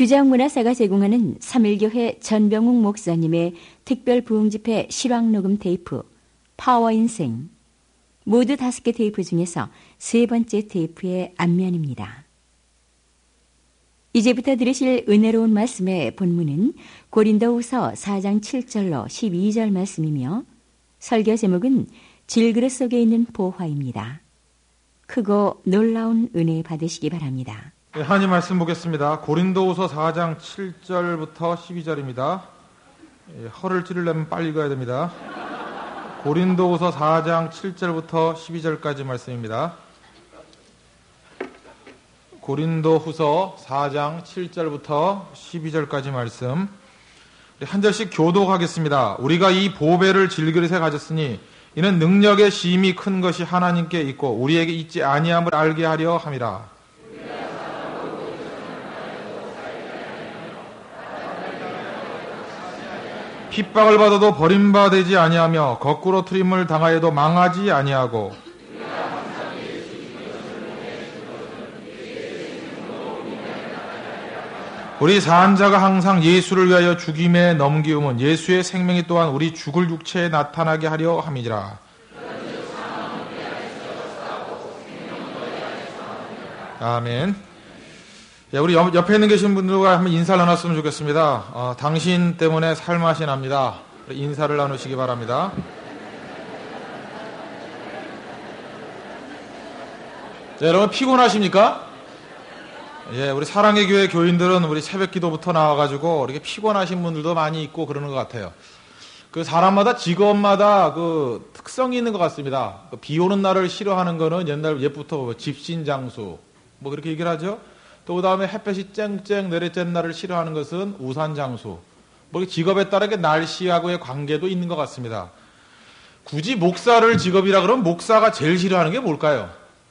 규장문화사가 제공하는 3일교회 전병욱 목사님의 특별 부흥집회 실황녹음 테이프 파워인생, 모두 5개 테이프 중에서 3번째 테이프의 앞면입니다. 이제부터 들으실 은혜로운 말씀의 본문은 고린도후서 4장 7절로 12절 말씀이며 설교 제목은 질그릇 속에 있는 보화입니다. 크고 놀라운 은혜 받으시기 바랍니다. 하나님 말씀 보겠습니다. 고린도후서 4장 7절부터 12절입니다. 허를 찌르려면 빨리 읽어야 됩니다. 고린도후서 4장 7절부터 12절까지 말씀입니다. 고린도후서 4장 7절부터 12절까지 말씀. 한 절씩 교독하겠습니다. 우리가 이 보배를 질그릇에 가졌으니 이는 능력의 심히 큰 것이 하나님께 있고 우리에게 있지 아니함을 알게 하려 함이라. 핍박을 받아도 버림받지 아니하며 거꾸로 트림을 당하여도 망하지 아니하고 우리 산 자가 항상 예수를 위하여 죽임에 넘기움은 예수의 생명이 또한 우리 죽을 육체에 나타나게 하려 함이니라. 아멘. 우리 옆에 있는 계신 분들과 한번 인사를 나눴으면 좋겠습니다. 당신 때문에 살맛이 납니다. 인사를 나누시기 바랍니다. 자, 여러분 피곤하십니까? 우리 사랑의 교회 교인들은 우리 새벽 기도부터 나와가지고 이렇게 피곤하신 분들도 많이 있고 그러는 것 같아요. 그 사람마다 직업마다 그 특성이 있는 것 같습니다. 비 오는 날을 싫어하는 거는 옛부터 집신장수 뭐 그렇게 얘기를 하죠. 또 그 다음에 햇볕이 쨍쨍 내리쬐는 날을 싫어하는 것은 우산장수. 뭐 직업에 따라 날씨하고의 관계도 있는 것 같습니다. 굳이 목사를 직업이라 그러면 목사가 제일 싫어하는 게 뭘까요?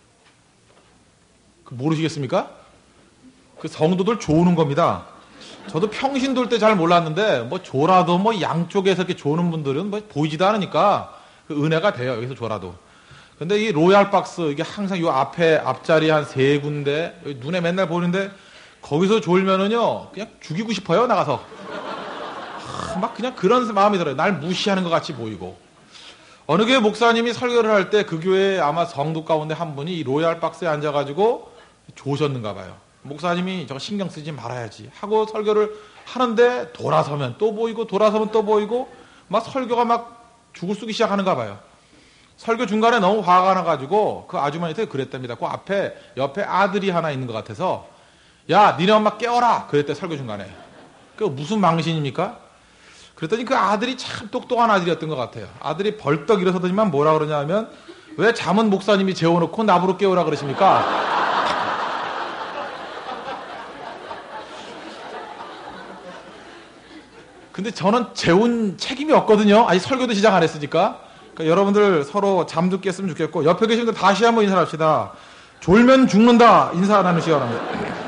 모르시겠습니까? 그 성도들 조는 겁니다. 저도 평신 돌 때 잘 몰랐는데 뭐 조라도 뭐 양쪽에서 이렇게 조는 분들은 뭐 보이지도 않으니까 그 은혜가 돼요. 여기서 조라도. 근데 이 로얄 박스, 이게 항상 요 앞자리 한 3군데, 눈에 맨날 보이는데, 거기서 졸면은요, 그냥 죽이고 싶어요, 나가서. 막 그냥 그런 마음이 들어요. 날 무시하는 것 같이 보이고. 어느 교회 목사님이 설교를 할 때 그 교회에 아마 성도 가운데 한 분이 이 로얄 박스에 앉아가지고 조셨는가 봐요. 목사님이 저거 신경 쓰지 말아야지 하고 설교를 하는데 돌아서면 또 보이고, 돌아서면 또 보이고, 막 설교가 막 죽을 쓰기 시작하는가 봐요. 설교 중간에 너무 화가 나가지고 그 아주머니한테 그랬답니다. 그 옆에 아들이 하나 있는 것 같아서 야, 니네 엄마 깨워라 그랬대. 설교 중간에. 그 무슨 망신입니까? 그랬더니 그 아들이 참 똑똑한 아들이었던 것 같아요. 아들이 벌떡 일어서더니만 뭐라 그러냐 하면 왜 잠은 목사님이 재워놓고 나보러 깨우라 그러십니까? 근데 저는 재운 책임이 없거든요. 아직 설교도 시작 안 했으니까. 그러니까 여러분들 서로 잠도 깼으면 좋겠고 옆에 계신 분들 다시 한번 인사를 합시다. 졸면 죽는다 인사 나누시기 바랍니다.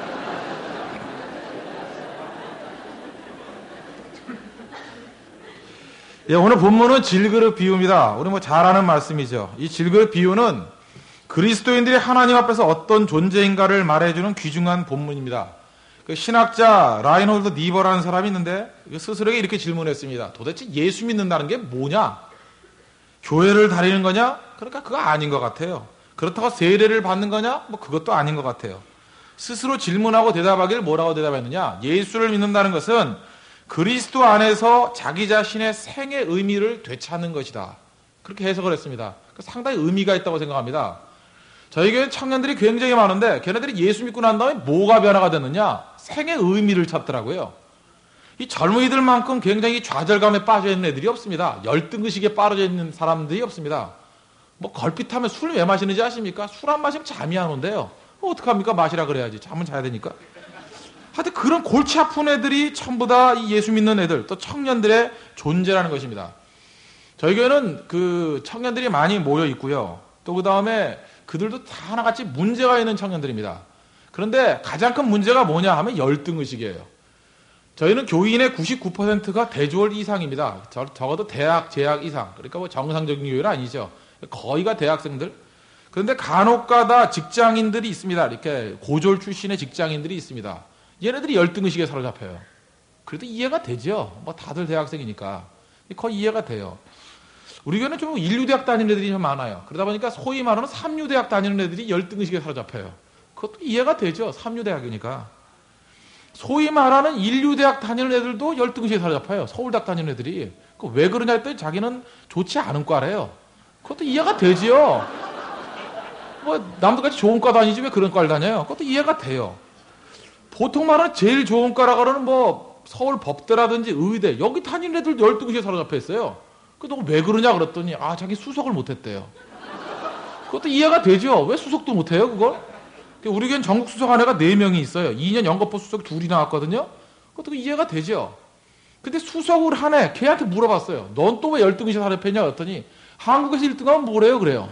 오늘 본문은 질그릇 비유입니다. 우리 뭐 잘 아는 말씀이죠. 이 질그릇 비유는 그리스도인들이 하나님 앞에서 어떤 존재인가를 말해주는 귀중한 본문입니다. 그 신학자 라인홀드 니버라는 사람이 있는데 스스로에게 이렇게 질문했습니다. 도대체 예수 믿는다는 게 뭐냐? 교회를 다니는 거냐? 그러니까 그거 아닌 것 같아요. 그렇다고 세례를 받는 거냐? 뭐 그것도 아닌 것 같아요. 스스로 질문하고 대답하기를 뭐라고 대답했느냐? 예수를 믿는다는 것은 그리스도 안에서 자기 자신의 생의 의미를 되찾는 것이다. 그렇게 해석을 했습니다. 상당히 의미가 있다고 생각합니다. 저희 교회는 청년들이 굉장히 많은데 걔네들이 예수 믿고 난 다음에 뭐가 변화가 됐느냐? 생의 의미를 찾더라고요. 이 젊은이들만큼 굉장히 좌절감에 빠져있는 애들이 없습니다. 열등의식에 빠져있는 사람들이 없습니다. 뭐 걸핏하면 술 왜 마시는지 아십니까? 술 안 마시면 잠이 안 온대요. 어떡합니까? 마시라 그래야지. 잠은 자야 되니까. 하여튼 그런 골치 아픈 애들이 전부 다 이 예수 믿는 애들, 또 청년들의 존재라는 것입니다. 저희 교회는 그 청년들이 많이 모여 있고요. 또 그 다음에 그들도 다 하나같이 문제가 있는 청년들입니다. 그런데 가장 큰 문제가 뭐냐 하면 열등의식이에요. 저희는 교인의 99%가 대졸 이상입니다. 적어도 대학 재학 이상. 그러니까 뭐 정상적인 교회는 아니죠. 거의가 대학생들. 그런데 간혹가다 직장인들이 있습니다. 이렇게 고졸 출신의 직장인들이 있습니다. 얘네들이 열등의식에 사로잡혀요. 그래도 이해가 되죠. 뭐 다들 대학생이니까. 거의 이해가 돼요. 우리 교회는 좀 인류대학 다니는 애들이 좀 많아요. 그러다 보니까 소위 말하는 삼류대학 다니는 애들이 열등의식에 사로잡혀요. 그것도 이해가 되죠. 삼류대학이니까. 소위 말하는 인류대학 다니는 애들도 열등의식에 사로잡혀요. 서울대학 다니는 애들이. 왜 그러냐 했더니 자기는 좋지 않은 과래요. 그것도 이해가 되지요. 뭐 남들같이 좋은 과 다니지 왜 그런 과를 다녀요. 그것도 이해가 돼요. 보통 말하는 제일 좋은 과라고는 뭐 서울 법대라든지 의대 여기 다니는 애들도 열등의식에 사로잡혀 있어요. 너 왜 그러냐 그랬더니 자기 수석을 못했대요. 그것도 이해가 되죠. 왜 수석도 못해요 그걸? 우리 교회는 전국 수석 아내가 4명이 있어요. 2년 연거푸 수석 2이 나왔거든요. 그것도 이해가 되죠. 근데 수석을 하네. 걔한테 물어봤어요. 넌 또 왜 열등의식에 사로잡혔냐 그랬더니 한국에서 1등하면 뭐래요 그래요.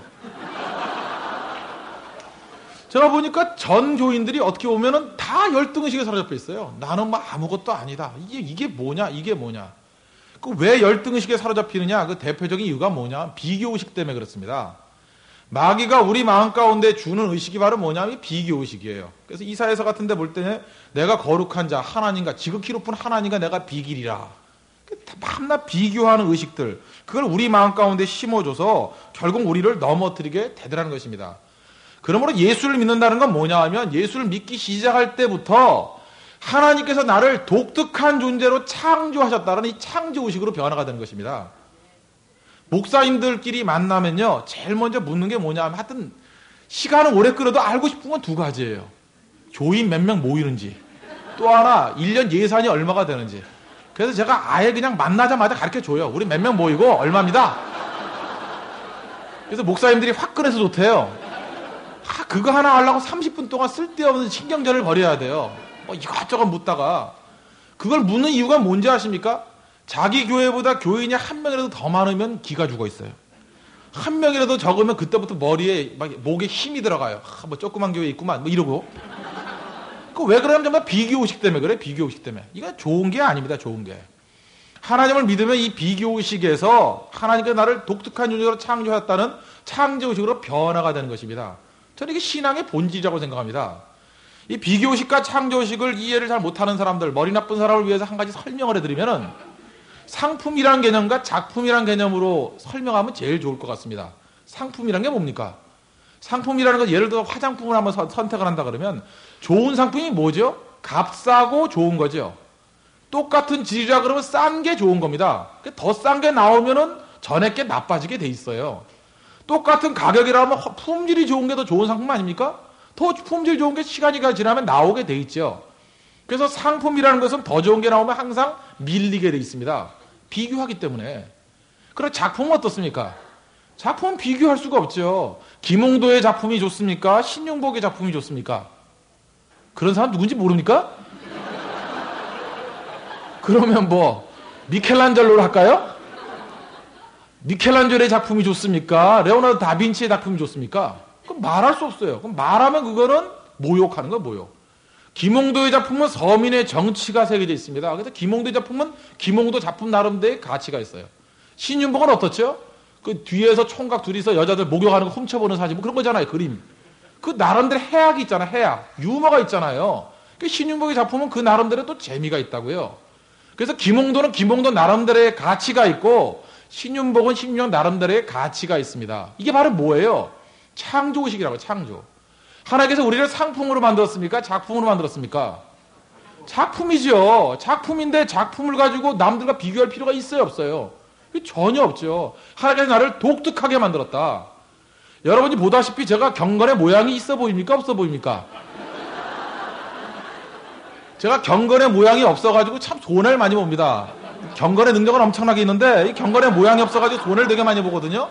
제가 보니까 전 교인들이 어떻게 보면은 다 열등의식에 사로잡혀 있어요. 나는 뭐 아무것도 아니다. 이게 뭐냐? 왜 열등의식에 사로잡히느냐? 그 대표적인 이유가 뭐냐? 비교의식 때문에 그렇습니다. 마귀가 우리 마음 가운데 주는 의식이 바로 뭐냐면 비교의식이에요. 그래서 이사야서 같은 데 볼 때는 내가 거룩한 자 하나님과 지극히 높은 하나님과 내가 비길이라. 밤낮 비교하는 의식들. 그걸 우리 마음 가운데 심어줘서 결국 우리를 넘어뜨리게 되더라는 것입니다. 그러므로 예수를 믿는다는 건 뭐냐 하면 예수를 믿기 시작할 때부터 하나님께서 나를 독특한 존재로 창조하셨다는 이 창조의식으로 변화가 되는 것입니다. 목사님들끼리 만나면요, 제일 먼저 묻는 게 뭐냐 하면 하여튼 시간은 오래 끌어도 알고 싶은 건 2가지예요. 교인 몇 명 모이는지, 또 하나 1년 예산이 얼마가 되는지. 그래서 제가 아예 그냥 만나자마자 가르쳐줘요. 우리 몇 명 모이고 얼마입니다. 그래서 목사님들이 화끈해서 좋대요. 그거 하나 하려고 30분 동안 쓸데없는 신경전을 벌여야 돼요. 이것저것 묻다가. 그걸 묻는 이유가 뭔지 아십니까? 자기 교회보다 교인이 1명이라도 더 많으면 기가 죽어 있어요. 1명이라도 적으면 그때부터 머리에 목에 힘이 들어가요. 뭐 조그만 교회 있구만 뭐 이러고. 왜 그러냐면 정말 비교의식 때문에 그래. 비교의식 때문에. 이건 좋은 게 아닙니다. 좋은 게. 하나님을 믿으면 이 비교의식에서 하나님께서 나를 독특한 존재로 창조했다는 창조의식으로 변화가 되는 것입니다. 저는 이게 신앙의 본질이라고 생각합니다. 이 비교의식과 창조의식을 이해를 잘 못하는 사람들, 머리 나쁜 사람을 위해서 한 가지 설명을 해드리면은 상품이라는 개념과 작품이라는 개념으로 설명하면 제일 좋을 것 같습니다. 상품이라는 게 뭡니까? 상품이라는 건 예를 들어 화장품을 한번 선택을 한다 그러면 좋은 상품이 뭐죠? 값싸고 좋은 거죠. 똑같은 질이라 그러면 싼 게 좋은 겁니다. 더 싼 게 나오면은 전에 게 나빠지게 돼 있어요. 똑같은 가격이라면 품질이 좋은 게 더 좋은 상품 아닙니까? 더 품질 좋은 게 시간이 지나면 나오게 돼 있죠. 그래서 상품이라는 것은 더 좋은 게 나오면 항상 밀리게 돼 있습니다. 비교하기 때문에. 그럼 작품은 어떻습니까? 작품은 비교할 수가 없죠. 김홍도의 작품이 좋습니까? 신용복의 작품이 좋습니까? 그런 사람 누군지 모릅니까? 그러면 미켈란젤로를 할까요? 미켈란젤로의 작품이 좋습니까? 레오나르도 다빈치의 작품이 좋습니까? 그럼 말할 수 없어요. 그럼 말하면 그거는 모욕하는 거예요, 모욕. 김홍도의 작품은 서민의 정치가 새겨져 있습니다. 그래서 김홍도의 작품은 김홍도 작품 나름대로의 가치가 있어요. 신윤복은 어떻죠? 그 뒤에서 총각 둘이서 여자들 목욕하는 거 훔쳐보는 사진, 그런 거잖아요, 그림. 그 나름대로 해악이 있잖아요, 해악. 유머가 있잖아요. 그 신윤복의 작품은 그 나름대로 또 재미가 있다고요. 그래서 김홍도는 김홍도 나름대로의 가치가 있고, 신윤복은 신윤복 나름대로의 가치가 있습니다. 이게 바로 뭐예요? 창조의식이라고, 창조. 하나님께서 우리를 상품으로 만들었습니까? 작품으로 만들었습니까? 작품이죠. 작품인데 작품을 가지고 남들과 비교할 필요가 있어요, 없어요? 전혀 없죠. 하나님께서 나를 독특하게 만들었다. 여러분이 보다시피 제가 경건의 모양이 있어 보입니까? 없어 보입니까? 제가 경건의 모양이 없어가지고 참 손해를 많이 봅니다. 경건의 능력은 엄청나게 있는데 이 경건의 모양이 없어가지고 손해를 되게 많이 보거든요.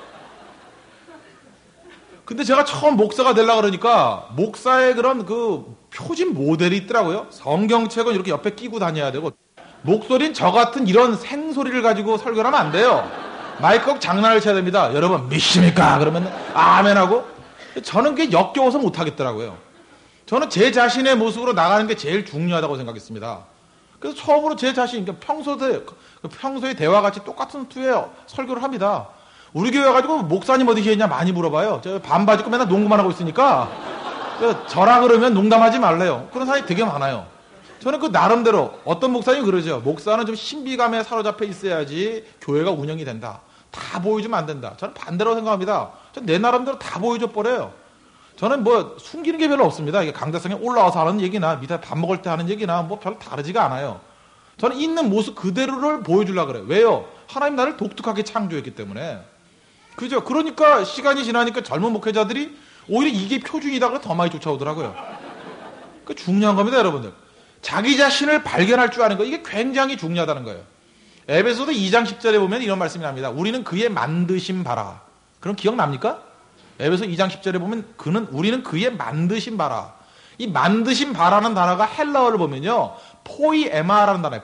근데 제가 처음 목사가 되려고 그러니까 목사의 그런 그 표준 모델이 있더라고요. 성경책은 이렇게 옆에 끼고 다녀야 되고, 목소리는 저 같은 이런 생소리를 가지고 설교를 하면 안 돼요. 마이크 꼭 장난을 쳐야 됩니다. 여러분 믿습니까? 그러면 아멘하고. 저는 그게 역겨워서 못하겠더라고요. 저는 제 자신의 모습으로 나가는 게 제일 중요하다고 생각했습니다. 그래서 처음으로 제 자신, 평소의 대화 같이 똑같은 투에 설교를 합니다. 우리 교회 가지고 목사님 어디 계시냐 많이 물어봐요. 저 반바지 입고 맨날 농구만 하고 있으니까 저라 그러면 농담하지 말래요. 그런 사람이 되게 많아요. 저는 그 나름대로 어떤 목사님 그러죠. 목사는 좀 신비감에 사로잡혀 있어야지 교회가 운영이 된다. 다 보여주면 안 된다. 저는 반대로 생각합니다. 전 내 나름대로 다 보여줘 버려요. 저는 뭐 숨기는 게 별로 없습니다. 이게 강대상에 올라와서 하는 얘기나 밑에 밥 먹을 때 하는 얘기나 뭐 별로 다르지가 않아요. 저는 있는 모습 그대로를 보여주려고 그래요. 왜요? 하나님 나를 독특하게 창조했기 때문에. 그죠? 그러니까 시간이 지나니까 젊은 목회자들이 오히려 이게 표준이다 그래 더 많이 쫓아오더라고요. 그 중요한 겁니다, 여러분들. 자기 자신을 발견할 줄 아는 거, 이게 굉장히 중요하다는 거예요. 에베소서 2장 10절에 보면 이런 말씀이 납니다. 우리는 그의 만드심 바라. 그럼 기억납니까? 에베소 2장 10절에 보면 우리는 그의 만드심 바라. 이 만드심 바라는 단어가 헬라어를 보면요. 포이에마라는 단어예요.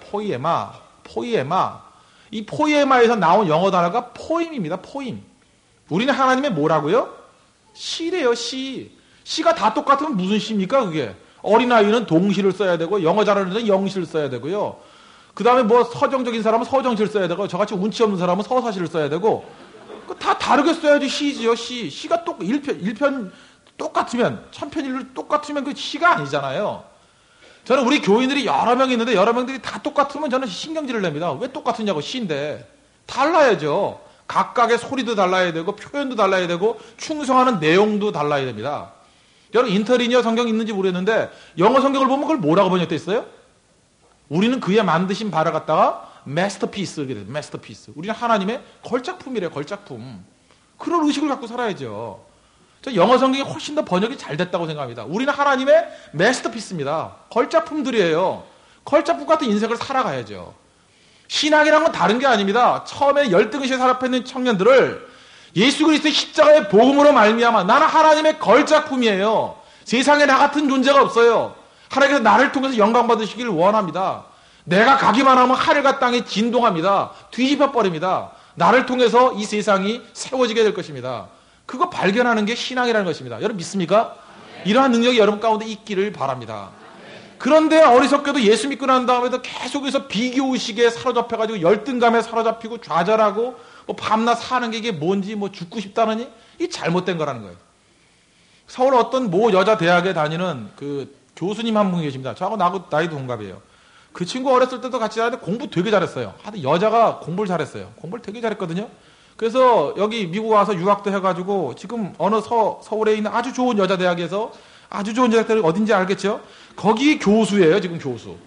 포이에마. 이 포이에마에서 나온 영어 단어가 포임입니다. 포임. 우리는 하나님의 뭐라고요? 시래요, 시. 시가 다 똑같으면 무슨 시입니까, 그게? 어린아이는 동시를 써야 되고, 영어 잘하는 애는 영시를 써야 되고요. 그 다음에 뭐 서정적인 사람은 서정시를 써야 되고, 저같이 운치 없는 사람은 서사시를 써야 되고, 다 다르게 써야지 시지요, 시. 시가 일편 똑같으면, 천편일률 똑같으면 그 시가 아니잖아요. 저는 우리 교인들이 여러 명 있는데, 여러 명들이 다 똑같으면 저는 신경질을 냅니다. 왜 똑같으냐고, 시인데. 달라야죠. 각각의 소리도 달라야 되고, 표현도 달라야 되고, 충성하는 내용도 달라야 됩니다. 여러분 인터리니어 성경 있는지 모르겠는데 영어 성경을 보면 그걸 뭐라고 번역돼 있어요? 우리는 그의 만드신 바를 갖다가 마스터피스 이렇게 돼요. 마스터피스. 우리는 하나님의 걸작품이래요. 걸작품. 그런 의식을 갖고 살아야죠. 저 영어 성경이 훨씬 더 번역이 잘 됐다고 생각합니다. 우리는 하나님의 마스터피스입니다. 걸작품들이에요. 걸작품 같은 인생을 살아가야죠. 신앙이란 건 다른 게 아닙니다. 처음에 열등의식에 사로잡혀 있는 청년들을 예수 그리스도의 십자가의 복음으로 말미암아 나는 하나님의 걸작품이에요. 세상에 나 같은 존재가 없어요. 하나님께서 나를 통해서 영광 받으시기를 원합니다. 내가 가기만 하면 하늘과 땅이 진동합니다. 뒤집어 버립니다. 나를 통해서 이 세상이 세워지게 될 것입니다. 그거 발견하는 게 신앙이라는 것입니다. 여러분 믿습니까? 이러한 능력이 여러분 가운데 있기를 바랍니다. 그런데 어리석게도 예수 믿고 난 다음에도 계속해서 비교의식에 사로잡혀가지고 열등감에 사로잡히고 좌절하고 뭐 밤낮 사는 게 이게 뭔지 뭐 죽고 싶다느니 이 잘못된 거라는 거예요. 서울 어떤 모 여자 대학에 다니는 그 교수님 한 분이 계십니다. 저하고 나이도 동갑이에요. 그 친구 어렸을 때도 같이 다녔는데 공부 되게 잘했어요. 하여튼 여자가 공부를 잘했어요. 공부를 되게 잘했거든요. 그래서 여기 미국 와서 유학도 해가지고 지금 어느 서울에 있는 아주 좋은 여자 대학에서 아주 좋은 여자 대학이 어딘지 알겠죠? 거기 교수예요. 지금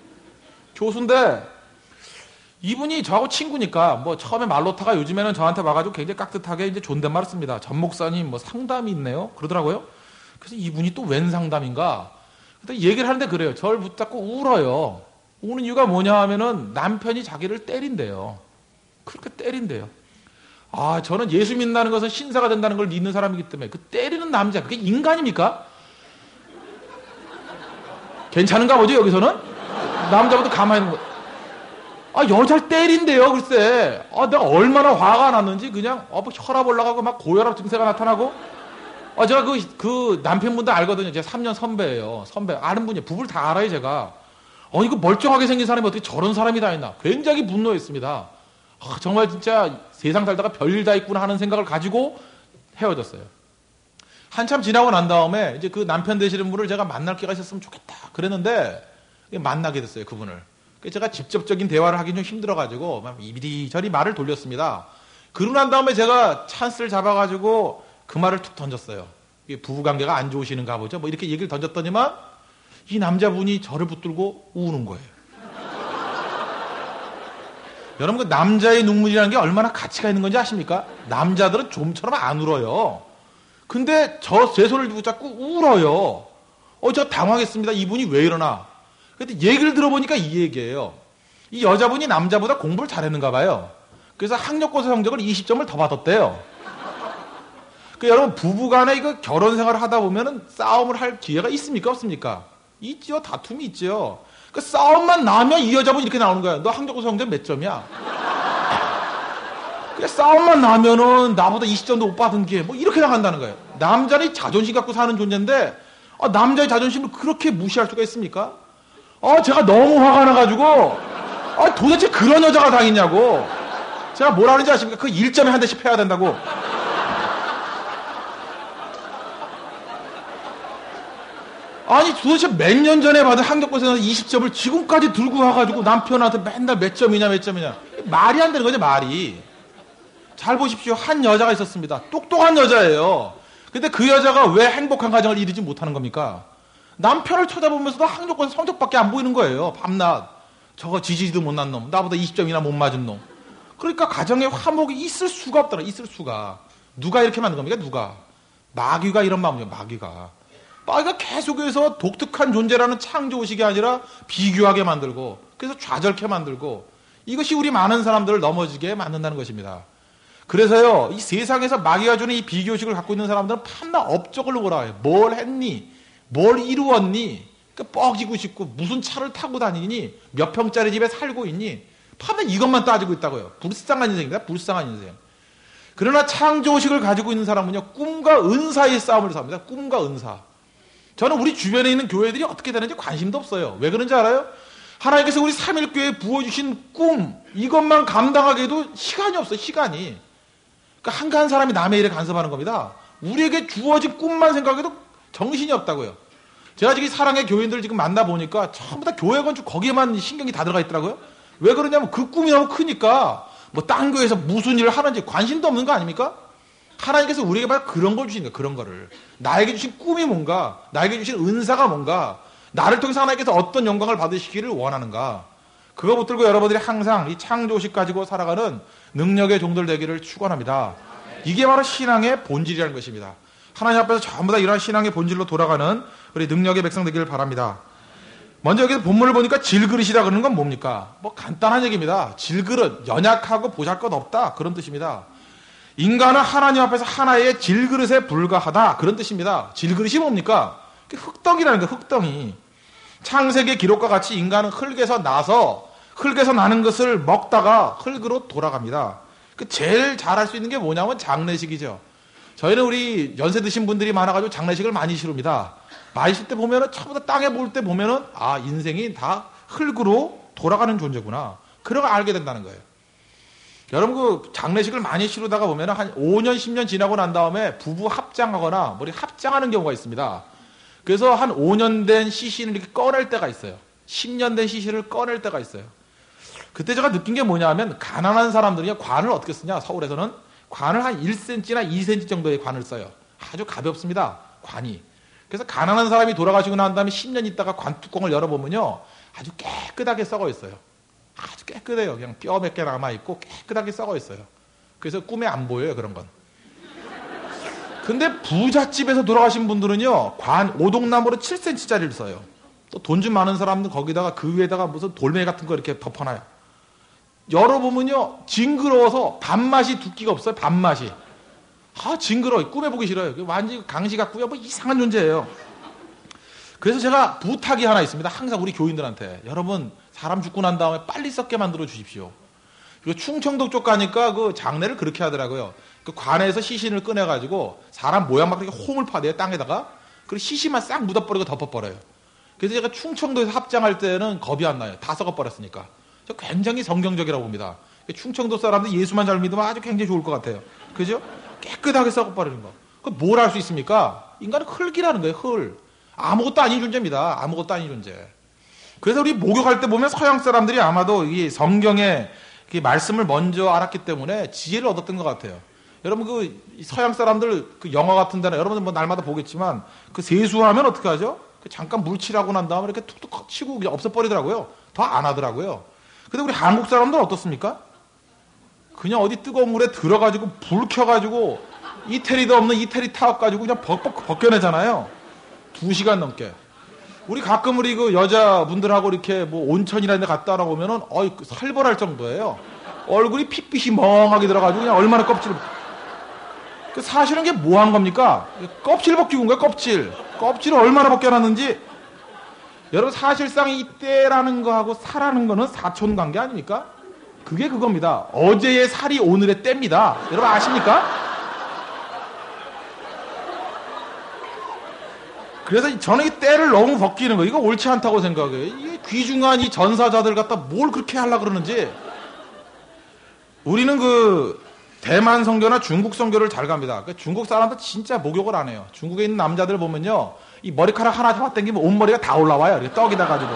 교수인데 이분이 저하고 친구니까 뭐 처음에 말로타가 요즘에는 저한테 와가지고 굉장히 깍듯하게 이제 존댓말을 씁니다. 전 목사님 뭐 상담이 있네요. 그러더라고요. 그래서 이분이 또 웬 상담인가? 그때 얘기를 하는데 그래요. 저를 붙잡고 울어요. 우는 이유가 뭐냐 하면은 남편이 자기를 때린대요. 그렇게 때린대요. 아, 저는 예수 믿는다는 것은 신사가 된다는 걸 믿는 사람이기 때문에 그 때리는 남자 그게 인간입니까? 괜찮은가 보죠 여기서는? 남자보다 가만히 있는 거. 아, 여자를 때린대요, 글쎄. 아, 내가 얼마나 화가 났는지, 그냥, 뭐 혈압 올라가고, 막 고혈압 증세가 나타나고. 제가 그 남편분도 알거든요. 제가 3년 선배예요. 선배. 아는 분이에요. 부부를 다 알아요, 제가. 이거 멀쩡하게 생긴 사람이 어떻게 저런 사람이 다 있나. 굉장히 분노했습니다. 정말 진짜 세상 살다가 별일 다 있구나 하는 생각을 가지고 헤어졌어요. 한참 지나고 난 다음에, 이제 그 남편 되시는 분을 제가 만날 기회가 있었으면 좋겠다. 그랬는데, 만나게 됐어요, 그분을. 제가 직접적인 대화를 하기 좀 힘들어가지고 막 이리저리 말을 돌렸습니다. 그러고 난 다음에 제가 찬스를 잡아가지고 그 말을 툭 던졌어요. 부부관계가 안 좋으시는가 보죠. 뭐 이렇게 얘기를 던졌더니만 이 남자분이 저를 붙들고 우는 거예요. 여러분 그 남자의 눈물이라는 게 얼마나 가치가 있는 건지 아십니까? 남자들은 좀처럼 안 울어요. 근데 제 손을 붙잡고 울어요. 저 당황했습니다. 이분이 왜 이러나. 근데 얘기를 들어보니까 이 얘기예요. 이 여자분이 남자보다 공부를 잘했는가 봐요. 그래서 학력고사 성적을 20점을 더 받았대요. 여러분 부부간에 이거 결혼 생활을 하다 보면은 싸움을 할 기회가 있습니까 없습니까? 있죠. 다툼이 있죠. 그 싸움만 나면 이 여자분 이렇게 나오는 거야. 너 학력고사 성적 몇 점이야? 싸움만 나면은 나보다 20점도 못 받은 게 뭐 이렇게 나간다는 거예요. 남자는 자존심 갖고 사는 존재인데 남자의 자존심을 그렇게 무시할 수가 있습니까? 제가 너무 화가 나가지고, 도대체 그런 여자가 다 있냐고. 제가 뭐라 하는지 아십니까? 그 1점에 한 대씩 패야 된다고. 아니 도대체 몇 년 전에 받은 학력고사에서 20점을 지금까지 들고 와가지고 남편한테 맨날 몇 점이냐 말이 안 되는 거죠. 말이. 잘 보십시오. 한 여자가 있었습니다. 똑똑한 여자예요. 근데 그 여자가 왜 행복한 가정을 이루지 못하는 겁니까? 남편을 쳐다보면서도 학력고사 성적밖에 안 보이는 거예요. 밤낮. 저거 지지지도 못난 놈. 나보다 20점이나 못 맞은 놈. 그러니까 가정에 화목이 있을 수가 없더라. 있을 수가. 누가 이렇게 만든 겁니까? 누가? 마귀가 이런 마음이에요. 마귀가 계속해서 독특한 존재라는 창조의식이 아니라 비교하게 만들고, 그래서 좌절케 만들고, 이것이 우리 많은 사람들을 넘어지게 만든다는 것입니다. 그래서요, 이 세상에서 마귀가 주는 이 비교의식을 갖고 있는 사람들은 판나 업적을 몰아요. 뭘 했니? 뭘 이루었니? 뻐기고 싶고, 무슨 차를 타고 다니니? 몇 평짜리 집에 살고 있니? 판나 이것만 따지고 있다고요. 불쌍한 인생입니다. 불쌍한 인생. 그러나 창조의식을 가지고 있는 사람은요, 꿈과 은사의 싸움을 삽니다. 꿈과 은사. 저는 우리 주변에 있는 교회들이 어떻게 되는지 관심도 없어요. 왜 그런지 알아요? 하나님께서 우리 삼일교회에 부어주신 꿈, 이것만 감당하기에도 시간이 없어요. 시간이. 그러니까 한가한 사람이 남의 일에 간섭하는 겁니다. 우리에게 주어진 꿈만 생각해도 정신이 없다고요. 제가 지금 사랑의 교인들 지금 만나보니까 전부 다 교회 건축 거기에만 신경이 다 들어가 있더라고요. 왜 그러냐면 그 꿈이 너무 크니까 뭐 딴 교회에서 무슨 일을 하는지 관심도 없는 거 아닙니까? 하나님께서 우리에게 바로 그런 걸 주신 거예요. 그런 거를. 나에게 주신 꿈이 뭔가, 나에게 주신 은사가 뭔가, 나를 통해서 하나님께서 어떤 영광을 받으시기를 원하는가. 그거 붙들고 여러분들이 항상 이 창조식 가지고 살아가는 능력의 종들 되기를 축원합니다. 이게 바로 신앙의 본질이라는 것입니다. 하나님 앞에서 전부 다 이러한 신앙의 본질로 돌아가는 우리 능력의 백성 되기를 바랍니다. 먼저 여기서 본문을 보니까 질그릇이라 그러는 건 뭡니까? 뭐 간단한 얘기입니다. 질그릇, 연약하고 보잘것없다 그런 뜻입니다. 인간은 하나님 앞에서 하나의 질그릇에 불과하다 그런 뜻입니다. 질그릇이 뭡니까? 흙덩이라는 거예요. 흙덩이. 창세기 기록과 같이 인간은 흙에서 나서 흙에서 나는 것을 먹다가 흙으로 돌아갑니다. 제일 잘할 수 있는 게 뭐냐면 장례식이죠. 저희는 우리 연세 드신 분들이 많아가지고 장례식을 많이 치릅니다. 마실 때 보면은 처음부터 땅에 볼 때 보면은 아 인생이 다 흙으로 돌아가는 존재구나. 그런 걸 알게 된다는 거예요. 여러분 그 장례식을 많이 치르다가 보면은 한 5년 10년 지나고 난 다음에 부부 합장하거나 뭐 이렇게 합장하는 경우가 있습니다. 그래서 한 5년 된 시신을 이렇게 꺼낼 때가 있어요. 10년 된 시신을 꺼낼 때가 있어요. 그때 제가 느낀 게 뭐냐면 가난한 사람들이 관을 어떻게 쓰냐. 서울에서는 관을 한 1cm나 2cm 정도의 관을 써요. 아주 가볍습니다. 관이. 그래서 가난한 사람이 돌아가시고 난 다음에 10년 있다가 관 뚜껑을 열어보면요. 아주 깨끗하게 썩어 있어요. 아주 깨끗해요. 그냥 뼈 몇 개 남아있고 깨끗하게 썩어 있어요. 그래서 꿈에 안 보여요. 그런 건. 근데 부잣집에서 돌아가신 분들은요. 관 오동나무로 7cm짜리를 써요. 또 돈 좀 많은 사람들 거기다가 그 위에다가 무슨 돌멩이 같은 거 이렇게 덮어놔요. 열어보면요. 징그러워서 밥맛이 두끼가 없어요. 밥맛이. 아 징그러워. 꿈에 보기 싫어요. 완전히 강시 같고요. 뭐 이상한 존재예요. 그래서 제가 부탁이 하나 있습니다. 항상 우리 교인들한테. 여러분 사람 죽고 난 다음에 빨리 썩게 만들어 주십시오. 그리고 충청도 쪽 가니까 그 장례를 그렇게 하더라고요. 그 관에서 시신을 꺼내가지고 사람 모양 막 그렇게 홈을 파대요. 땅에다가. 그리고 시신만 싹 묻어버리고 덮어버려요. 그래서 제가 충청도에서 합장할 때는 겁이 안 나요. 다 썩어버렸으니까. 저 굉장히 성경적이라고 봅니다. 충청도 사람들 예수만 잘 믿으면 아주 굉장히 좋을 것 같아요. 그죠? 깨끗하게 썩어버리는 거. 그 뭘 할 수 있습니까? 인간은 흙이라는 거예요. 흙. 아무것도 아닌 존재입니다. 아무것도 아닌 존재. 그래서 우리 목욕할 때 보면 서양 사람들이 아마도 이 성경의 말씀을 먼저 알았기 때문에 지혜를 얻었던 것 같아요. 여러분 그 서양 사람들 그 영화 같은 데는 여러분들 뭐 날마다 보겠지만 그 세수하면 어떻게 하죠? 잠깐 물 칠하고 난 다음에 이렇게 툭툭 치고 그냥 없애버리더라고요. 더 안 하더라고요. 근데 우리 한국 사람들은 어떻습니까? 그냥 어디 뜨거운 물에 들어가지고 불 켜가지고 이태리도 없는 이태리 타업 가지고 그냥 벗겨내잖아요. 2시간 넘게. 우리 가끔 우리 그 여자분들하고 이렇게 뭐 온천이나 데 갔다 오면은 살벌할 정도예요. 얼굴이 핏빛이 멍하게 들어가지고 그냥 얼마나 껍질을. 사실은 이게 뭐 한 겁니까? 껍질 벗기고 온 거예요, 껍질. 껍질을 얼마나 벗겨놨는지. 여러분 사실상 이 때라는 거하고 살라는 거는 사촌 관계 아닙니까? 그게 그겁니다. 어제의 살이 오늘의 때입니다. 여러분 아십니까? 그래서 저는 이 때를 너무 벗기는 거 이거 옳지 않다고 생각해요. 이게 귀중한 이 전사자들 갖다 뭘 그렇게 하려고 그러는지. 우리는 그 대만 선교나 중국 선교를 잘 갑니다. 중국 사람들 진짜 목욕을 안 해요. 중국에 있는 남자들 보면요. 이 머리카락 하나 잡아당기면 온머리가 다 올라와요. 이렇게 떡이다 가지고.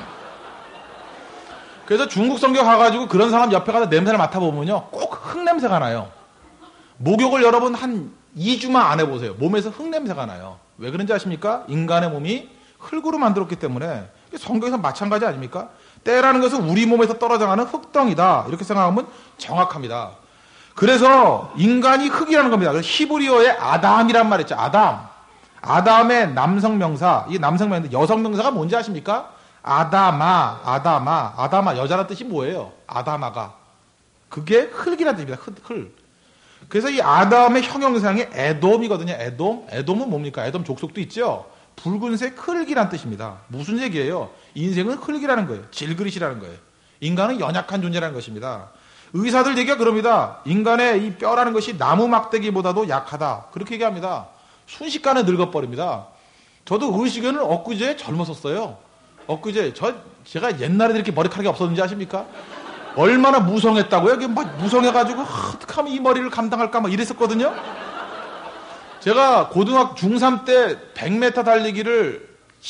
그래서 중국 성교 가가지고 그런 사람 옆에 가서 냄새를 맡아보면요. 꼭 흙냄새가 나요. 목욕을 여러분 한 2주만 안 해보세요. 몸에서 흙냄새가 나요. 왜 그런지 아십니까? 인간의 몸이 흙으로 만들었기 때문에. 성경에서 마찬가지 아닙니까? 때라는 것은 우리 몸에서 떨어져가는 흙덩이다. 이렇게 생각하면 정확합니다. 그래서 인간이 흙이라는 겁니다. 히브리어의 아담이란 말 있죠. 아담. 아담의 남성명사. 이 남성명사, 여성명사가 뭔지 아십니까? 아다마. 여자란 뜻이 뭐예요? 아다마가. 그게 흙이라는 뜻입니다. 흙. 그래서 이 아담의 형용사형이 에돔이거든요. 에돔은 뭡니까? 에돔 족속도 있죠. 붉은색 흙이란 뜻입니다. 무슨 얘기예요? 인생은 흙이라는 거예요. 질그릇이라는 거예요. 인간은 연약한 존재라는 것입니다. 의사들 얘기가 그럽니다. 인간의 이 뼈라는 것이 나무 막대기보다도 약하다. 그렇게 얘기합니다. 순식간에 늙어버립니다. 저도 의식에는 엊그제 젊었었어요. 엊그제 제가 옛날에 이렇게 머리카락이 없었는지 아십니까? 얼마나 무성했다고요? 이게 막 무성해가지고 어떻게 하면 이 머리를 감당할까 막 이랬었거든요. 제가 고등학교 중3 때 100m 달리기를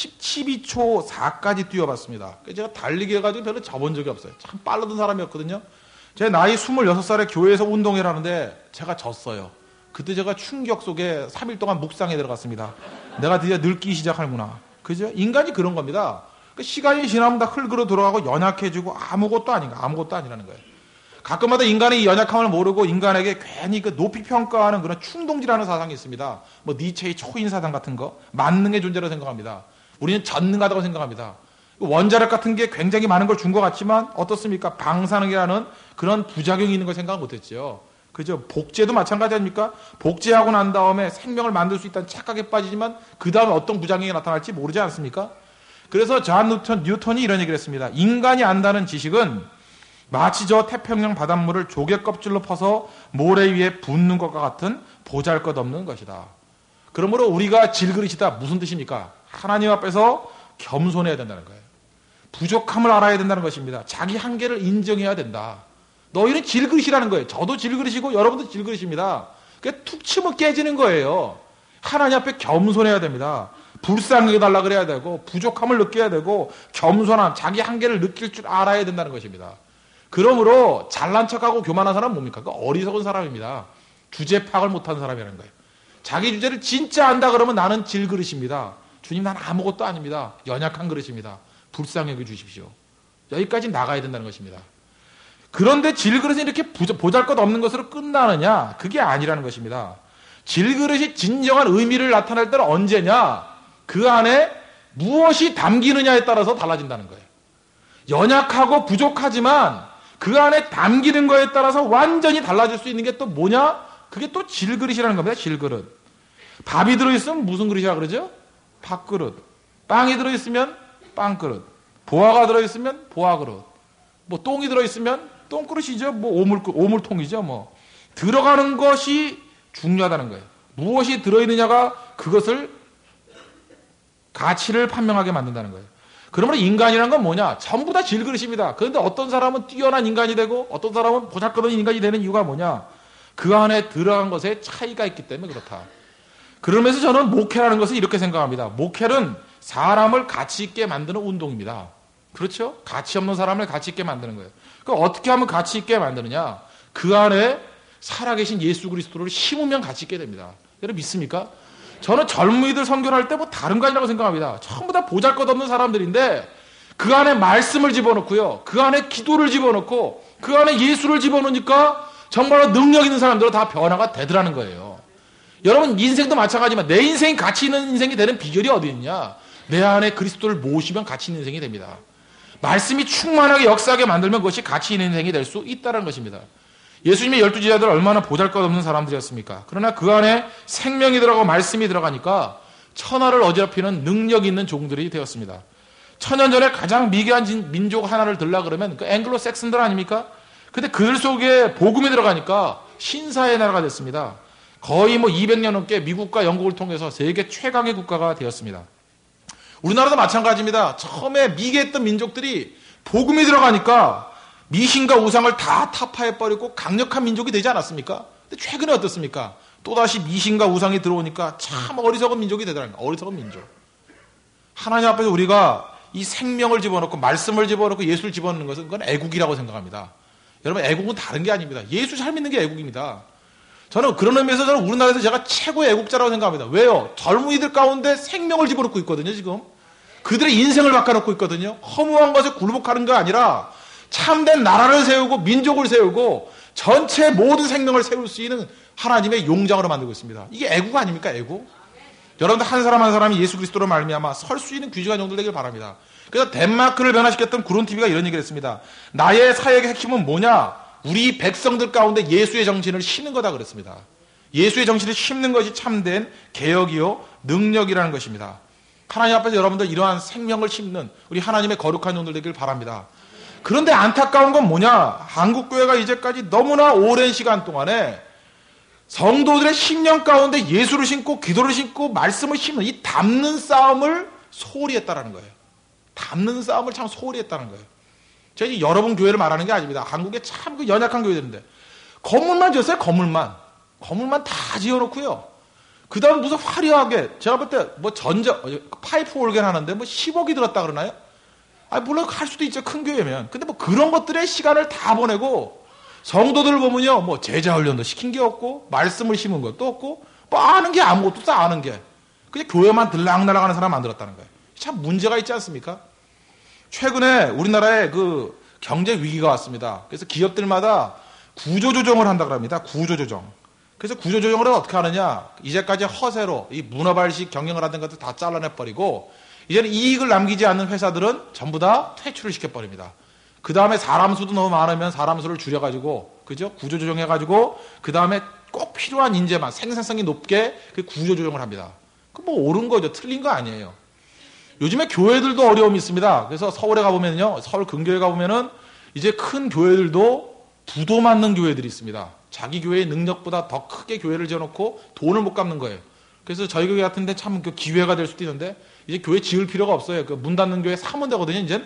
12초 4까지 뛰어봤습니다. 제가 달리기 해가지고 별로 져본 적이 없어요. 참 빨라던 사람이었거든요. 제 나이 26살에 교회에서 운동회를 하는데 제가 졌어요. 그때 제가 충격 속에 3일 동안 묵상에 들어갔습니다. 내가 드디어 늙기 시작하는구나. 그죠? 인간이 그런 겁니다. 시간이 지나면 다 흙으로 돌아가고 연약해지고 아무것도 아니라는 거예요. 가끔마다 인간의 이 연약함을 모르고 인간에게 괜히 그 높이 평가하는 그런 충동질하는 사상이 있습니다. 뭐 니체의 초인 사상 같은 거, 만능의 존재라고 생각합니다. 우리는 전능하다고 생각합니다. 원자력 같은 게 굉장히 많은 걸 준 것 같지만 어떻습니까? 방사능이라는 그런 부작용이 있는 걸 생각 못했죠. 그죠? 복제도 마찬가지 아닙니까? 복제하고 난 다음에 생명을 만들 수 있다는 착각에 빠지지만 그 다음에 어떤 부작용이 나타날지 모르지 않습니까? 그래서 존 뉴턴이 이런 얘기를 했습니다. 인간이 안다는 지식은 마치 저 태평양 바닷물을 조개 껍질로 퍼서 모래 위에 붓는 것과 같은 보잘것없는 것이다. 그러므로 우리가 질그릇이다. 무슨 뜻입니까? 하나님 앞에서 겸손해야 된다는 거예요. 부족함을 알아야 된다는 것입니다. 자기 한계를 인정해야 된다. 너희는 질그릇이라는 거예요. 저도 질그릇이고 여러분도 질그릇입니다. 그게 툭 치면 깨지는 거예요. 하나님 앞에 겸손해야 됩니다. 불쌍하게 달라 그래야 되고 부족함을 느껴야 되고 겸손함, 자기 한계를 느낄 줄 알아야 된다는 것입니다. 그러므로 잘난 척하고 교만한 사람은 뭡니까? 그 어리석은 사람입니다. 주제 파악을 못하는 사람이라는 거예요. 자기 주제를 진짜 안다 그러면 나는 질그릇입니다. 주님 나는 아무것도 아닙니다. 연약한 그릇입니다. 불쌍히 여겨 주십시오. 여기까지 나가야 된다는 것입니다. 그런데 질그릇이 이렇게 보잘것없는 것으로 끝나느냐? 그게 아니라는 것입니다. 질그릇이 진정한 의미를 나타낼 때는 언제냐? 그 안에 무엇이 담기느냐에 따라서 달라진다는 거예요. 연약하고 부족하지만 그 안에 담기는 거에 따라서 완전히 달라질 수 있는 게 또 뭐냐? 그게 또 질그릇이라는 겁니다. 질그릇. 밥이 들어있으면 무슨 그릇이라 그러죠? 밥그릇. 빵이 들어있으면 빵그릇. 보화가 들어있으면 보화그릇. 뭐 똥이 들어있으면 똥그릇이죠. 뭐 오물통이죠. 뭐 들어가는 것이 중요하다는 거예요. 무엇이 들어있느냐가 그것을 가치를 판명하게 만든다는 거예요. 그러므로 인간이란 건 뭐냐? 전부 다 질그릇입니다. 그런데 어떤 사람은 뛰어난 인간이 되고 어떤 사람은 보잘것없는 인간이 되는 이유가 뭐냐? 그 안에 들어간 것에 차이가 있기 때문에 그렇다. 그러면서 저는 목회라는 것을 이렇게 생각합니다. 목회는 사람을 가치 있게 만드는 운동입니다. 그렇죠? 가치 없는 사람을 가치 있게 만드는 거예요. 그러니까 어떻게 하면 가치 있게 만드느냐? 그 안에 살아계신 예수 그리스도를 심으면 가치 있게 됩니다. 여러분 믿습니까? 저는 젊은이들 선교할 때 뭐 다른 거 아니라고 생각합니다. 전부 다 보잘것없는 사람들인데 그 안에 말씀을 집어넣고요. 그 안에 기도를 집어넣고 그 안에 예수를 집어넣으니까 정말로 능력 있는 사람들은 다 변화가 되더라는 거예요. 여러분 인생도 마찬가지지만 내 인생이 가치 있는 인생이 되는 비결이 어디 있냐? 내 안에 그리스도를 모시면 가치 있는 인생이 됩니다. 말씀이 충만하게 역사하게 만들면 그것이 가치 있는 인생이 될 수 있다는 것입니다. 예수님의 12 제자들 얼마나 보잘것없는 사람들이었습니까? 그러나 그 안에 생명이 들어가고 말씀이 들어가니까 천하를 어지럽히는 능력 있는 종들이 되었습니다. 천년 전에 가장 미개한 민족 하나를 들라 그러면 그 앵글로 섹슨들 아닙니까? 근데 그들 속에 복음이 들어가니까 신사의 나라가 됐습니다. 거의 뭐 200년 넘게 미국과 영국을 통해서 세계 최강의 국가가 되었습니다. 우리나라도 마찬가지입니다. 처음에 미개했던 민족들이 복음이 들어가니까 미신과 우상을 다 타파해버리고 강력한 민족이 되지 않았습니까? 근데 최근에 어떻습니까? 또다시 미신과 우상이 들어오니까 참 어리석은 민족이 되더라고요. 어리석은 민족. 하나님 앞에서 우리가 이 생명을 집어넣고 말씀을 집어넣고 예수를 집어넣는 것은 그건 애국이라고 생각합니다. 여러분, 애국은 다른 게 아닙니다. 예수 잘 믿는 게 애국입니다. 저는 그런 의미에서 저는 우리나라에서 제가 최고의 애국자라고 생각합니다. 왜요? 젊은이들 가운데 생명을 집어넣고 있거든요, 지금. 그들의 인생을 바꿔놓고 있거든요. 허무한 것에 굴복하는 게 아니라 참된 나라를 세우고 민족을 세우고 전체 모든 생명을 세울 수 있는 하나님의 용장으로 만들고 있습니다. 이게 애국 아닙니까, 애국? 여러분들 한 사람 한 사람이 예수 그리스도로 말미암아 설 수 있는 귀중한 영들 되길 바랍니다. 그래서 덴마크를 변화시켰던 구론TV가 이런 얘기를 했습니다. 나의 사역의 핵심은 뭐냐? 우리 백성들 가운데 예수의 정신을 심는 거다 그랬습니다. 예수의 정신을 심는 것이 참된 개혁이요 능력이라는 것입니다. 하나님 앞에서 여러분들 이러한 생명을 심는 우리 하나님의 거룩한 영들 되길 바랍니다. 그런데 안타까운 건 뭐냐? 한국교회가 이제까지 너무나 오랜 시간 동안에 성도들의 심령 가운데 예수를 심고 기도를 심고 말씀을 심는 이 담는 싸움을 소홀히 했다라는 거예요. 담는 싸움을 참 소홀히 했다는 거예요. 제가 여러분 교회를 말하는 게 아닙니다. 한국에 참 그 연약한 교회들인데 건물만 지었어요. 건물만 다 지어놓고요. 그 다음 무슨 화려하게 제가 볼 때 뭐 파이프 올겐 하는데 뭐 10억이 들었다 그러나요? 물론 할 수도 있죠. 큰 교회면. 근데 뭐 그런 것들의 시간을 다 보내고 성도들 보면요, 뭐 제자 훈련도 시킨 게 없고 말씀을 심은 것도 없고 뭐 아는 게 아무것도 다 아는 게 그냥 교회만 들락날락하는 사람 만들었다는 거예요. 참 문제가 있지 않습니까? 최근에 우리나라에 그 경제 위기가 왔습니다. 그래서 기업들마다 구조조정을 한다고 합니다. 구조조정. 그래서 구조조정을 어떻게 하느냐? 이제까지 허세로 이 문어발식 경영을 하던 것들 다 잘라내버리고 이제는 이익을 남기지 않는 회사들은 전부 다 퇴출을 시켜버립니다. 그 다음에 사람 수도 너무 많으면 사람 수를 줄여가지고, 그죠? 구조조정해가지고, 그 다음에 꼭 필요한 인재만 생산성이 높게 그 구조조정을 합니다. 그 뭐 옳은 거죠. 틀린 거 아니에요. 요즘에 교회들도 어려움이 있습니다. 그래서 서울에 가보면요, 서울 근교에 가보면은 이제 큰 교회들도 부도 맞는 교회들이 있습니다. 자기 교회의 능력보다 더 크게 교회를 지어놓고 돈을 못 갚는 거예요. 그래서 저희 교회 같은데 참 그 기회가 될 수도 있는데 이제 교회 지을 필요가 없어요. 그 문 닫는 교회 사면 되거든요, 이제.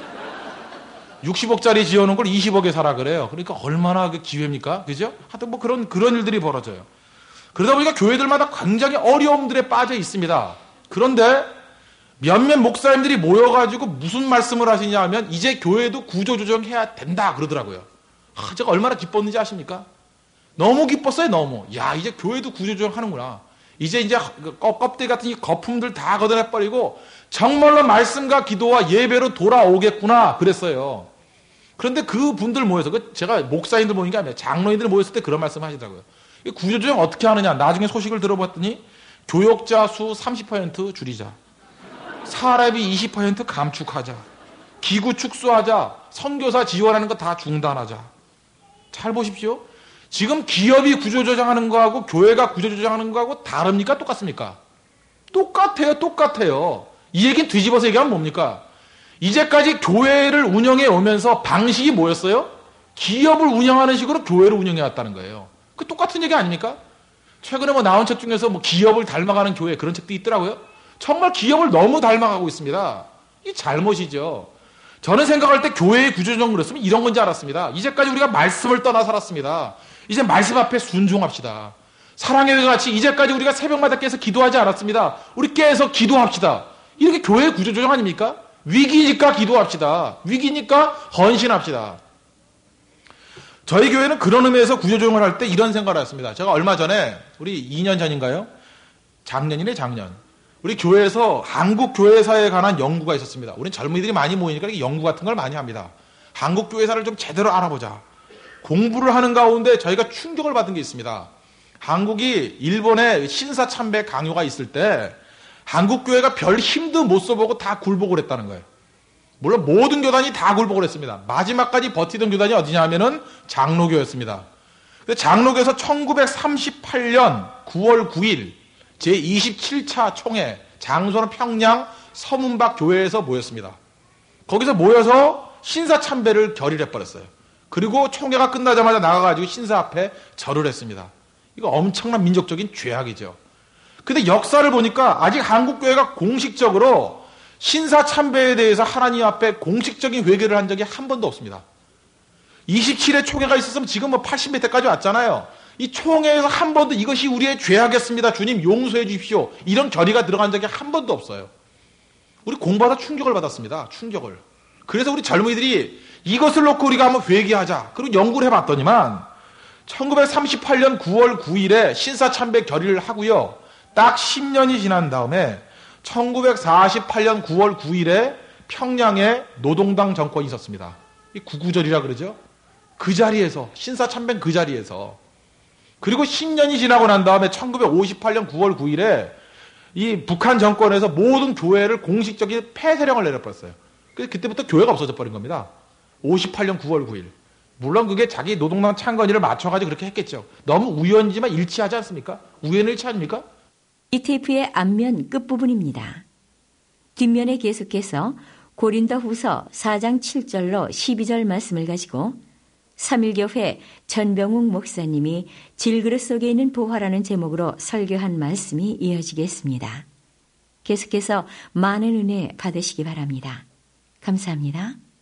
60억짜리 지어놓은 걸 20억에 사라 그래요. 그러니까 얼마나 그 기회입니까? 그죠? 하여튼 뭐 그런 일들이 벌어져요. 그러다 보니까 교회들마다 굉장히 어려움들에 빠져 있습니다. 그런데 몇몇 목사님들이 모여가지고 무슨 말씀을 하시냐 하면 이제 교회도 구조조정해야 된다 그러더라고요. 제가 얼마나 기뻤는지 아십니까? 너무 기뻤어요, 너무. 야, 이제 교회도 구조조정 하는구나. 이제 껍데기 같은 이 거품들 다 걷어내버리고 정말로 말씀과 기도와 예배로 돌아오겠구나 그랬어요. 그런데 그 분들 모여서, 제가 목사님들 모인 게 아니라 장로인들 모였을 때 그런 말씀 하시더라고요. 구조조정 어떻게 하느냐. 나중에 소식을 들어봤더니 교역자 수 30% 줄이자. 사례비 20% 감축하자. 기구 축소하자. 선교사 지원하는 거 다 중단하자. 잘 보십시오. 지금 기업이 구조조정하는 거하고 교회가 구조조정하는 거하고 다릅니까? 똑같습니까? 똑같아요. 이 얘기는 뒤집어서 얘기하면 뭡니까? 이제까지 교회를 운영해 오면서 방식이 뭐였어요? 기업을 운영하는 식으로 교회를 운영해 왔다는 거예요. 그 똑같은 얘기 아닙니까? 최근에 뭐 나온 책 중에서 뭐 기업을 닮아가는 교회 그런 책도 있더라고요. 정말 기업을 너무 닮아가고 있습니다. 이 잘못이죠. 저는 생각할 때 교회의 구조조정을 했으면 이런 건지 알았습니다. 이제까지 우리가 말씀을 떠나 살았습니다. 이제 말씀 앞에 순종합시다. 사랑의 회가 같이 이제까지 우리가 새벽마다 깨서 기도하지 않았습니다. 우리 깨서 기도합시다. 이렇게 교회의 구조조정 아닙니까? 위기니까 기도합시다. 위기니까 헌신합시다. 저희 교회는 그런 의미에서 구조조정을 할 때 이런 생각을 했습니다. 제가 얼마 전에, 우리 2년 전인가요? 작년. 우리 교회에서 한국 교회사에 관한 연구가 있었습니다. 우리는 젊은이들이 많이 모이니까 이렇게 연구 같은 걸 많이 합니다. 한국 교회사를 좀 제대로 알아보자. 공부를 하는 가운데 저희가 충격을 받은 게 있습니다. 한국이 일본에 신사 참배 강요가 있을 때 한국 교회가 별 힘도 못 써보고 다 굴복을 했다는 거예요. 물론 모든 교단이 다 굴복을 했습니다. 마지막까지 버티던 교단이 어디냐 하면은 장로교였습니다. 장로교에서 1938년 9월 9일 제27차 총회, 장소는 평양 서문박 교회에서 모였습니다. 거기서 모여서 신사 참배를 결의해버렸어요. 그리고 총회가 끝나자마자 나가가지고 신사 앞에 절을 했습니다. 이거 엄청난 민족적인 죄악이죠. 근데 역사를 보니까 아직 한국교회가 공식적으로 신사 참배에 대해서 하나님 앞에 공식적인 회개를 한 적이 한 번도 없습니다. 27회 총회가 있었으면 지금 뭐 80몇 대까지 왔잖아요. 이 총회에서 한 번도 이것이 우리의 죄악이었습니다. 주님 용서해 주십시오. 이런 결의가 들어간 적이 한 번도 없어요. 우리 공부하다 충격을 받았습니다. 충격을. 그래서 우리 젊은이들이 이것을 놓고 우리가 한번 회개하자. 그리고 연구를 해봤더니만 1938년 9월 9일에 신사참배 결의를 하고요. 딱 10년이 지난 다음에 1948년 9월 9일에 평양에 노동당 정권이 있었습니다. 이 구구절이라 그러죠. 그 자리에서 신사참배 그 자리에서 그리고 10년이 지나고 난 다음에 1958년 9월 9일에 이 북한 정권에서 모든 교회를 공식적인 폐쇄령을 내려버렸어요. 그래서 그때부터 교회가 없어져 버린 겁니다. 58년 9월 9일. 물론 그게 자기 노동당 창건일을 맞춰가지고 그렇게 했겠죠. 너무 우연이지만 일치하지 않습니까? 우연일치 아닙니까? 이 테이프의 앞면 끝부분입니다. 뒷면에 계속해서 고린도 후서 4장 7절로 12절 말씀을 가지고 3일교회 전병욱 목사님이 질그릇 속에 있는 보화라는 제목으로 설교한 말씀이 이어지겠습니다. 계속해서 많은 은혜 받으시기 바랍니다. 감사합니다.